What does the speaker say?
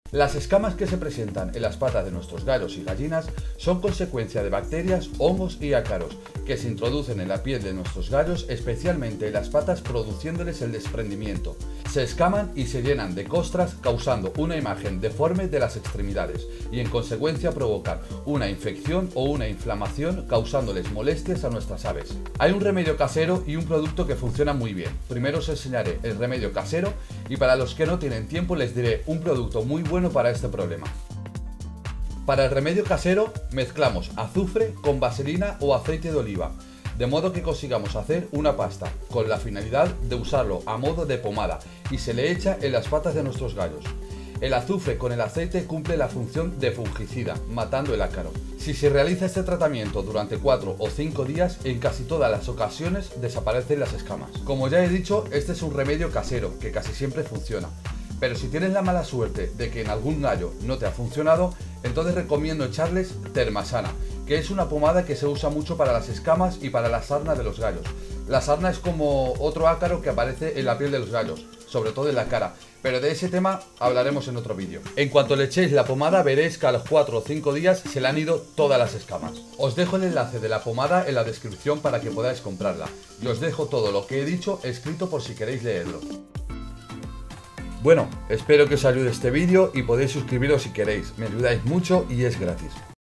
Las escamas que se presentan en las patas de nuestros gallos y gallinas son consecuencia de bacterias, hongos y ácaros que se introducen en la piel de nuestros gallos, especialmente en las patas, produciéndoles el desprendimiento. Se escaman y se llenan de costras, causando una imagen deforme de las extremidades y en consecuencia provocar una infección o una inflamación, causándoles molestias a nuestras aves. Hay un remedio casero y un producto que funciona muy bien. Primero os enseñaré el remedio casero y para los que no tienen tiempo les diré un producto muy bueno para este problema. Para el remedio casero mezclamos azufre con vaselina o aceite de oliva, de modo que consigamos hacer una pasta, con la finalidad de usarlo a modo de pomada y se le echa en las patas de nuestros gallos. El azufre con el aceite cumple la función de fungicida, matando el ácaro. Si se realiza este tratamiento durante 4 o 5 días, en casi todas las ocasiones desaparecen las escamas. Como ya he dicho, este es un remedio casero, que casi siempre funciona. Pero si tienes la mala suerte de que en algún gallo no te ha funcionado, entonces recomiendo echarles Termasana, que es una pomada que se usa mucho para las escamas y para la sarna de los gallos. La sarna es como otro ácaro que aparece en la piel de los gallos, sobre todo en la cara, pero de ese tema hablaremos en otro vídeo. En cuanto le echéis la pomada veréis que a los 4 o 5 días se le han ido todas las escamas. Os dejo el enlace de la pomada en la descripción para que podáis comprarla, y os dejo todo lo que he dicho escrito por si queréis leerlo. Bueno, espero que os ayude este vídeo y podéis suscribiros si queréis, me ayudáis mucho y es gratis.